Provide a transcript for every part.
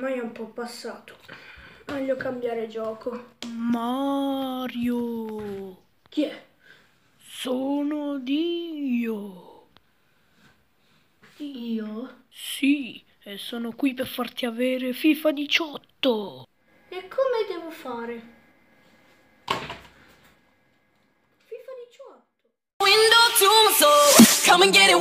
ormai è un po' passato. Voglio cambiare gioco. Mario, Chi è? sono Dio. Io? Sì, e sono qui per farti avere FIFA 18. E come devo fare? FIFA 18. Window to my soul, come and get it.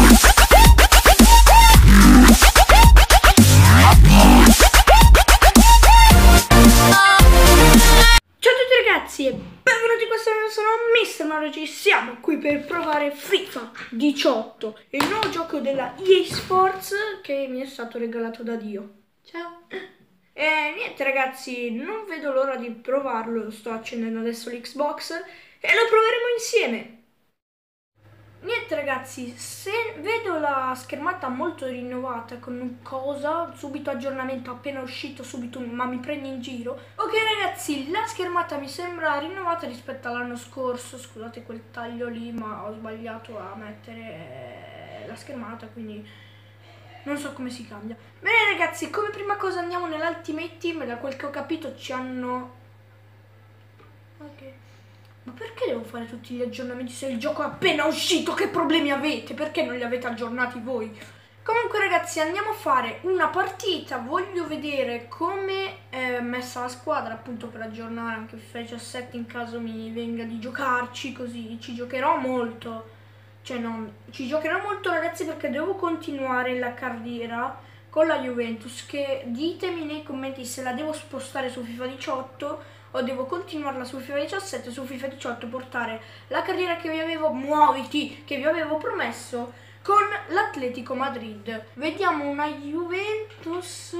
Ciao a tutti ragazzi e benvenuti in questo video, sono Mr. Mario G. Siamo qui per provare FIFA 18, il nuovo gioco della EA Sports che mi è stato regalato da Dio. Ciao! E niente ragazzi, non vedo l'ora di provarlo, lo sto accendendo adesso l'Xbox e lo proveremo insieme. Niente ragazzi, se vedo la schermata molto rinnovata con cosa, subito aggiornamento appena uscito, subito, ma mi prendi in giro. Ok ragazzi, la schermata mi sembra rinnovata rispetto all'anno scorso, scusate quel taglio lì, ma ho sbagliato a mettere la schermata, quindi non so come si cambia. Bene ragazzi, come prima cosa andiamo nell'Ultimate Team, da quel che ho capito ci hanno... Ok. Ma perché devo fare tutti gli aggiornamenti se il gioco è appena uscito? Che problemi avete? Perché non li avete aggiornati voi? Comunque ragazzi andiamo a fare una partita. Voglio vedere come è messa la squadra, appunto, per aggiornare anche FIFA 17 in caso mi venga di giocarci. Così ci giocherò molto. Cioè non, ci giocherò molto ragazzi, perché devo continuare la carriera con la Juventus. Che ditemi nei commenti se la devo spostare su FIFA 18 o devo continuarla su FIFA 17, su FIFA 18 portare la carriera che vi avevo, muoviti, che vi avevo promesso con l'Atletico Madrid. Vediamo una Juventus.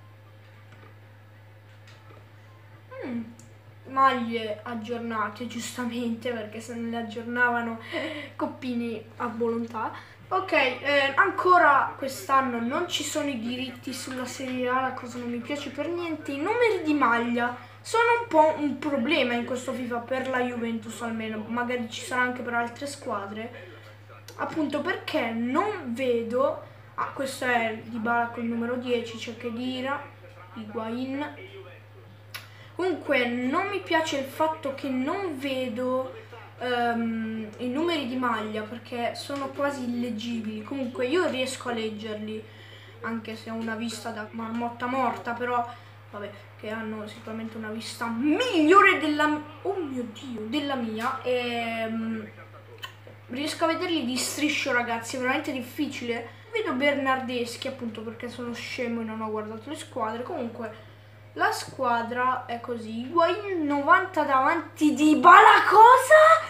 Maglie aggiornate, giustamente, perché se non le aggiornavano coppini a volontà. Ok, ancora quest'anno non ci sono i diritti sulla Serie A, la cosa non mi piace per niente. I numeri di maglia sono un po' un problema in questo FIFA per la Juventus, almeno, magari ci sarà anche per altre squadre, appunto perché non vedo... Ah, questo è Dybala col numero 10, c'è Khedira, Higuain. Comunque non mi piace il fatto che non vedo i numeri di maglia, perché sono quasi illeggibili. Comunque io riesco a leggerli, anche se ho una vista da marmotta morta, però vabbè, che hanno sicuramente una vista migliore della... oh mio Dio, della mia. E riesco a vederli di striscio ragazzi, è veramente difficile. Vedo Bernardeschi, appunto perché sono scemo e non ho guardato le squadre. Comunque la squadra è così. Higuain 90 davanti, Dybala cosa?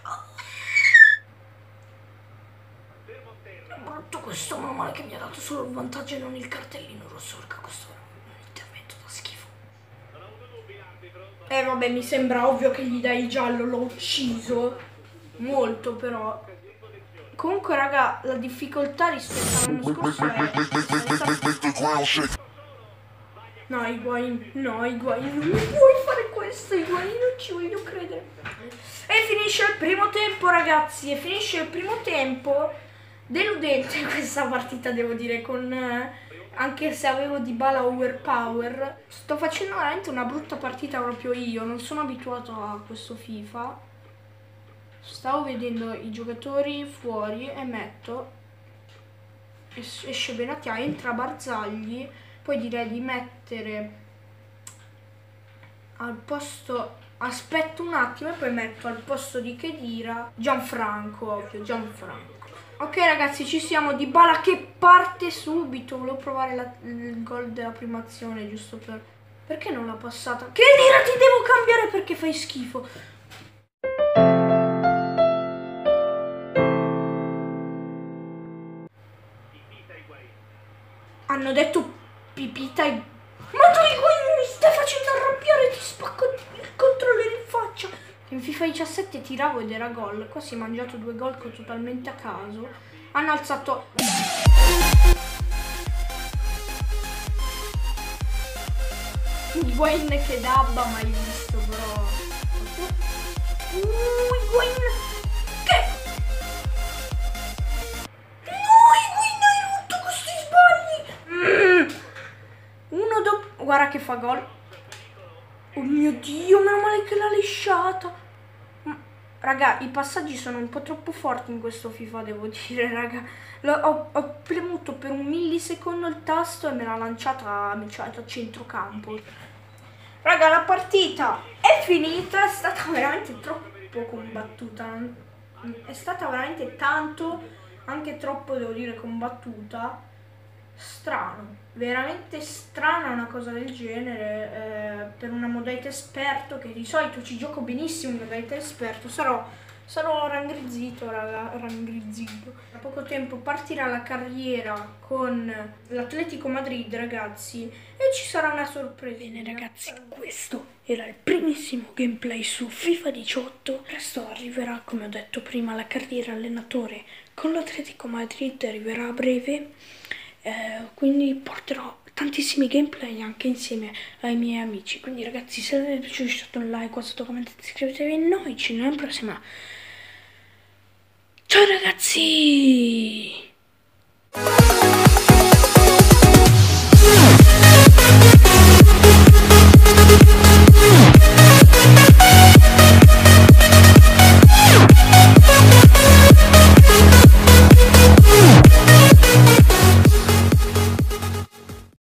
È brutto questo manuale che mi ha dato solo il vantaggio e non il cartellino rosso, perché questo è un intervento da schifo. Vabbè, mi sembra ovvio che gli dai il giallo, l'ho ucciso molto però. Comunque raga, la difficoltà rispetto all'anno scorso è... No, Higuain, no, Higuain, non puoi fare questo, Higuain, non ci voglio credere. E finisce il primo tempo ragazzi, e finisce il primo tempo. Deludente questa partita, devo dire, con... anche se avevo Dybala overpower. Sto facendo veramente una brutta partita proprio io, non sono abituato a questo FIFA. Stavo vedendo i giocatori fuori e metto... esce Benatia, entra Barzagli. Poi direi di mettere al posto, aspetto un attimo e poi metto al posto di Khedira Gianfranco, ovvio, Gianfranco. Ok ragazzi, ci siamo, Dybala che parte subito. Volevo provare il gol della prima azione, giusto per... Perché non l'ha passata? Khedira, ti devo cambiare perché fai schifo. Hanno detto Pipita e... Ma tu mi stai facendo arrabbiare, ti spacco il controller in faccia. In FIFA 17 tiravo ed era gol. Qua si è mangiato 2 gol totalmente a caso. Hanno alzato... Higuain che dabba, mai visto però. Higuain... Che? No, Higuain, hai rotto questi sbagli. 1-2 guarda che fa gol. Oh mio Dio, meno male che l'ha lisciata. Raga, i passaggi sono un po' troppo forti in questo FIFA, devo dire, raga. Ho premuto per un millisecondo il tasto e me l'ha lanciata a centrocampo. Raga, la partita è finita, è stata veramente troppo combattuta. È stata veramente tanto, anche troppo, devo dire, combattuta. Strano, veramente strana una cosa del genere per una modalità esperto, che di solito ci gioco benissimo in modalità esperto. Sarò raggrizzito, raga, raggrizzito. Tra poco tempo partirà la carriera con l'Atletico Madrid, ragazzi, e ci sarà una sorpresa. Bene ragazzi, questo era il primissimo gameplay su FIFA 18. Presto arriverà, come ho detto prima, la carriera allenatore con l'Atletico Madrid, arriverà a breve. Quindi porterò tantissimi gameplay anche insieme ai miei amici. Quindi ragazzi, se vi è piaciuto lasciate un like, qua sotto, commentate, iscrivetevi e noi ci vediamo alla prossima. Ciao ragazzi!